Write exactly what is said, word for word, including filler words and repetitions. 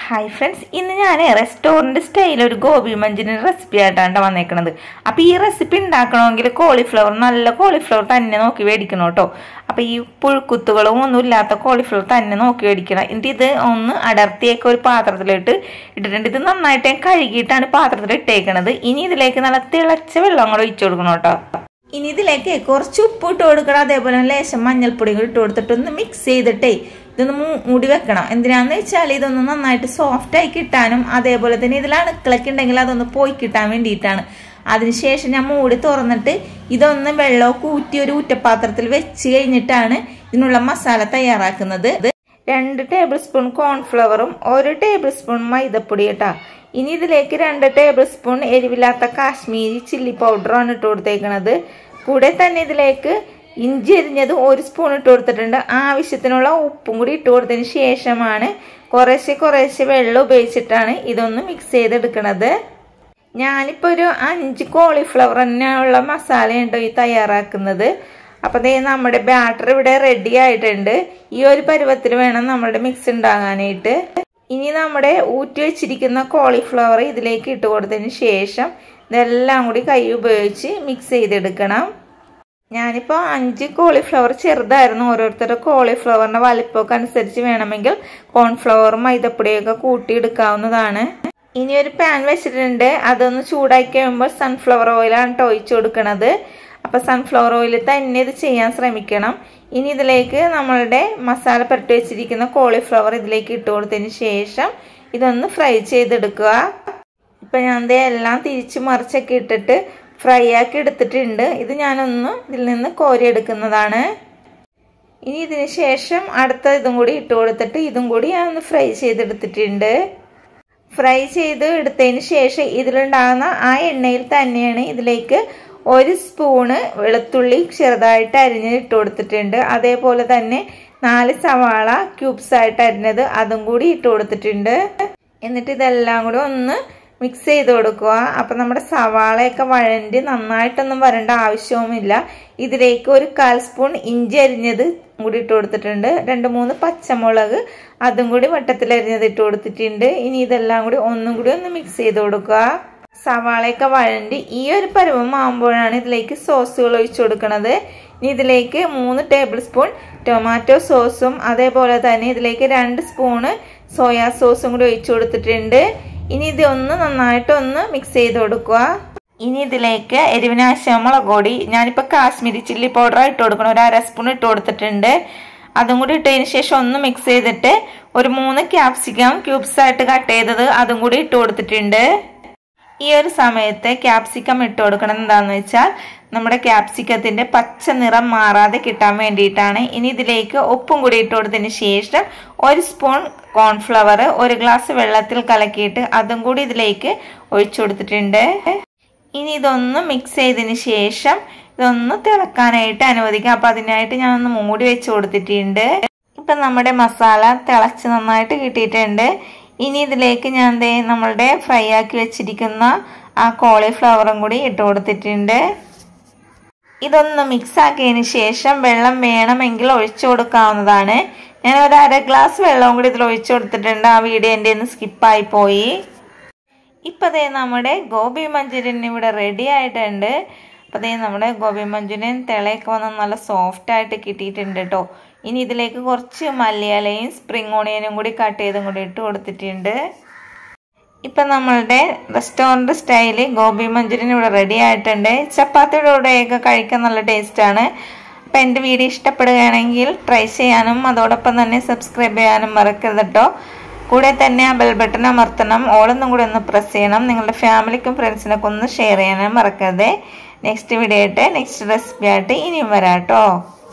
Hi friends, in the restaurant style or Gobi Manchurian recipe at Andamanakanad. A pea recipe in Dakanong, cauliflower, Nalla cauliflower, Tannoki Vedicanoto. A pea Pulkutugalon, Lata cauliflower, Tannoki Vedicana. Indeed, the on Adarte or Patra later, it didn't the night and Karigit and Patra taken another. Ini the lake and a tail longer each organota. In the lake, a course, you put Odgra, the Boneless, a manual pudding to the mix, say the tea. Then the moody vecana, and the other chali on the night soft take it tanum, other bullet than either land collecting angular on the poikitam in detan. Other station a moody tornate, either on the bello, cootie root a patratil with chia in it, in a masala tayarakanade. Two tablespoon corn flour or a tablespoon maida pudeta. In either lake and a tablespoon erivilata kasmeeri chilli powder on a toad take another. Pudeta need the lake. Injiri or spoon toward the tender, ah, Vishitanola, Punguri toward the Shieshamane, Koreshi Koreshi Vello Bechitane, Idon mix say the Canada. Yanipuru and cauliflower and Nala masala and Itayarakanade. Upon the number batter with a ready item, Yori Parivatrivan and number mix in Danganate. In number Uti chicken cauliflower, the lake toward the Shiesham, the Langudika you birchi, mix say the Canam. Yanipa and cauliflower cherda no or the cauliflower Navalipok and Sergivanamangel, conflour, my the prega coated kaunadana. In your pan vegetarian day, other than chudai camber, sunflower oil and toy chudkanade, up a sunflower oil than near the chayans remicanum. In the lake, normal day, masala pertuichic in the cauliflower, the lake it toward the initiation. It on the fry chay the duka. Panande, Lanti marchakit. Fry എടുത്തിട്ടുണ്ട് ഇത് ഞാൻ ഒന്ന് ഇതിൽ നിന്ന് കോരി എടുക്കുന്നതാണ് ഇനി ഇതിന് ശേഷം അടുത്ത ഇതും കൂടി ഇട്ട് കൊടുത്തിട്ട് ഇതും കൂടി ഞാൻ ഒന്ന് ഫ്രൈ ചെയ്തെടുത്തിട്ടുണ്ട് ഫ്രൈ ചെയ്ത് എടുത്തതിന് ശേഷം ഇതിലുണ്ടാകുന്ന ആ എണ്ണയിൽ തന്നെയാണ് ഇതിലേക്ക് ഒരു സ്പൂൺ വെളുത്തുള്ളി ചെറുതായിട്ട് അരിഞ്ഞ് ഇട്ട് കൊടുത്തിട്ടുണ്ട് അതേപോലെ തന്നെ നാല് സവാള ക്യൂബ്സ് ആയിട്ട് അരിഞ്ഞത് അതും കൂടി ഇട്ട് കൊടുത്തിട്ടുണ്ട് എന്നിട്ട് ഇതെല്ലാം കൂടി ഒന്ന് Mix ചെയ്തു കൊടുക്കുക അപ്പോൾ നമ്മുടെ സവാളയൊക്കെ വഴണ്ടി നന്നായിട്ടൊന്നും വരണ്ട ആവശ്യവുമില്ല ഇതിലേക്ക് ഒരു കാൽ സ്പൂൺ ഇഞ്ചി അരിഞ്ഞത് കൂടി ഇട്ട് കൊടുത്തിട്ടുണ്ട് രണ്ട് മൂന്ന് പച്ചമുളക് അതും കൂടി വട്ടത്തിൽ അരിഞ്ഞത് ഇട്ട് കൊടുത്തിട്ടുണ്ട് ഇനി ഇതെല്ലാം കൂടി ഒന്നും കൂടി ഒന്ന് മിക്സ് ചെയ്തു കൊടുക്കുക സവാളയൊക്കെ വഴണ്ടി ഈ ഒരു പരുവമാകുമ്പോഴാണ് ഇതിലേക്ക് സോസുകൾ ഒഴിച്ചു കൊടുക്കുന്നത് ഇനി ഇതിലേക്ക് മൂന്ന് ടേബിൾ സ്പൂൺ ടൊമാറ്റോ സോസും അതേപോലെ തന്നെ ഇതിലേക്ക് രണ്ട് സ്പൂൺ സോയ സോസും കൂടി ഒഴിച്ചു കൊടുത്തിട്ടുണ്ട് ഇനി ഇത് ഒന്ന് നന്നായിട്ട് ഒന്ന് മിക്സ് ചെയ്തു കൊടുക്കുക ഇനി ഇതിലേക്ക് എരിവിന് ആവശ്യമുള്ള മുളക് പൊടി ഞാനിപ്പോ കാശ്മീരി ചില്ലി പൗഡർ ഇട്ട് കൊടുക്കണം ഒരു അര സ്പൂൺ ഇട്ട് കൊടുത്തിട്ടുണ്ട് അതും കൂടി ഇട്ടതിന് ശേഷം ഒന്ന് മിക്സ് ചെയ്തിട്ട് ഒരു മൂന്ന് ക്യാപ്സിക്കം ക്യൂബ്സ് ആയിട്ട് കട്ട് ചെയ്തത് അതും കൂടി ഇട്ട് കൊടുത്തിട്ടുണ്ട് ഈ ഒരു സമയത്ത് ക്യാപ്സിക്കം ഇട്ട് കൊടുക്കണം എന്താണെന്ന് വെച്ചാൽ നമ്മുടെ ക്യാപ്സിക്കത്തിന്റെ പച്ച നിറം മാറാതെ കിട്ടാൻ വേണ്ടിയിട്ടാണ് ഇനി ഇതിലേക്ക് ഉപ്പും കൂടി ഇട്ട് കൊടുത്തതിന് ശേഷം ഒരു സ്പൂൺ കോൺഫ്ലവർ ഒരു ഗ്ലാസ് വെള്ളത്തിൽ കലക്കിയിട്ട് അതും കൂടി ഇതിലേക്ക് ഒഴിച്ചു കൊടുത്തിട്ടുണ്ട് ഇനി ഇതൊന്ന് മിക്സ് ചെയ്തതിന് ശേഷം ഇതൊന്ന് തിളക്കാനായിട്ട് അനുവദിക്കാം അപ്പോൾ അതിനായിട്ട് ഞാൻ ഒന്ന് മൂടി വെച്ച് കൊടുത്തിട്ടുണ്ട് ഇപ്പം നമ്മുടെ മസാല തിളച്ച് നന്നായിട്ട് കിട്ടിയിട്ടുണ്ട് ഇനി ഇതിലേക്ക് ഞാൻ ദേ നമ്മളുടെ ഫ്രൈ ആക്കി വെച്ചിരിക്കുന്ന ആ കോളിഫ്ലവറും കൂടി ഇട്ട് കൊടുത്തിട്ടുണ്ട് ഇതൊന്ന് മിക്സ് ആക്കിയതിന് ശേഷം വെള്ളം വേണമെങ്കിൽ ഒഴിച്ചു കൊടുക്കാവുന്നതാണ് ഞാൻ ഒരു അര ഗ്ലാസ് വെള്ളവും കൂടി ഇതിൽ ഒഴിച്ചു കൊടുത്തിട്ടുണ്ട് ആ വീഡിയോ എൻ്റെ ഒന്ന് സ്കിപ്പായി പോയി ഇപ്പോൾ ദേ നമ്മുടെ ഗോബി മഞ്ചൂരിയൻ ഇവിടെ റെഡി ആയിട്ടുണ്ട് അപ്പോൾ ദേ നമ്മുടെ ഗോബി മഞ്ചൂരിയൻ തിളയൊക്കെ വന്ന് നല്ല സോഫ്റ്റ് ആയിട്ട് കിട്ടിയിട്ടുണ്ട് കേട്ടോ ഇനി ഇതിലേക്ക് കുറച്ച് മല്ലിയിലയും സ്പ്രിംഗ് ഓണിയനും കൂടി കട്ട് ചെയ്തും കൂടി ഇട്ട് കൊടുത്തിട്ടുണ്ട് ഇപ്പം നമ്മളുടെ റെസ്റ്റോറൻറ്റ് സ്റ്റൈല് ഗോബി മഞ്ചൂരിയൻ ഇവിടെ റെഡി ആയിട്ടുണ്ട് ചപ്പാത്തിയുടെ കൂടെയൊക്കെ കഴിക്കാൻ നല്ല ടേസ്റ്റാണ് അപ്പം എൻ്റെ വീഡിയോ ഇഷ്ടപ്പെടുകയാണെങ്കിൽ ട്രൈ ചെയ്യാനും അതോടൊപ്പം തന്നെ സബ്സ്ക്രൈബ് ചെയ്യാനും മറക്കരുത് കേട്ടോ കൂടെ തന്നെ ആ ബെൽ ബട്ടൺ അമർത്തണം ഓളൊന്നും കൂടി ഒന്ന് പ്രസ് ചെയ്യണം നിങ്ങളുടെ ഫാമിലിക്കും ഫ്രണ്ട്സിനൊക്കെ ഒന്ന് ഷെയർ ചെയ്യാനും മറക്കരുത് നെക്സ്റ്റ് വീഡിയോ ആയിട്ട് നെക്സ്റ്റ് റെസിപ്പി ആയിട്ട് ഇനിയും വരാം കേട്ടോ